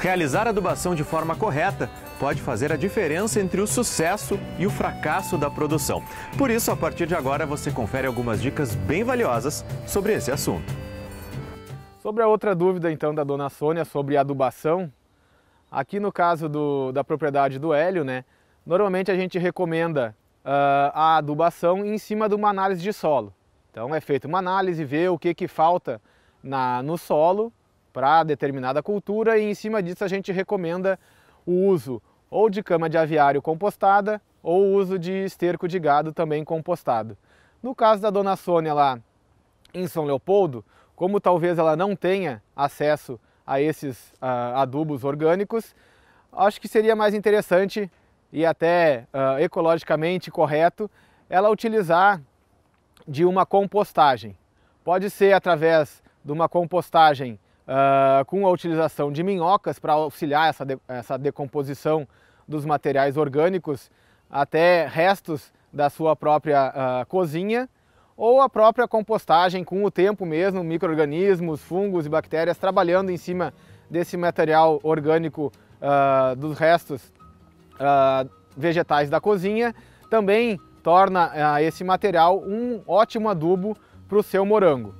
Realizar a adubação de forma correta pode fazer a diferença entre o sucesso e o fracasso da produção. Por isso, a partir de agora, você confere algumas dicas bem valiosas sobre esse assunto. Sobre a outra dúvida, então, da dona Sônia sobre adubação, aqui no caso da propriedade do Hélio, né, normalmente a gente recomenda a adubação em cima de uma análise de solo. Então é feita uma análise, vê o que falta no solo para determinada cultura e em cima disso a gente recomenda o uso ou de cama de aviário compostada ou o uso de esterco de gado também compostado. No caso da dona Sônia lá em São Leopoldo, como talvez ela não tenha acesso a esses adubos orgânicos, acho que seria mais interessante e até ecologicamente correto ela utilizar de uma compostagem. Pode ser através de uma compostagem com a utilização de minhocas para auxiliar essa decomposição dos materiais orgânicos até restos da sua própria cozinha, ou a própria compostagem com o tempo mesmo, micro-organismos, fungos e bactérias trabalhando em cima desse material orgânico dos restos vegetais da cozinha, também torna esse material um ótimo adubo para o seu morango.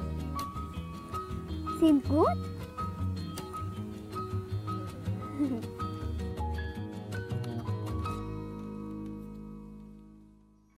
Sind gut?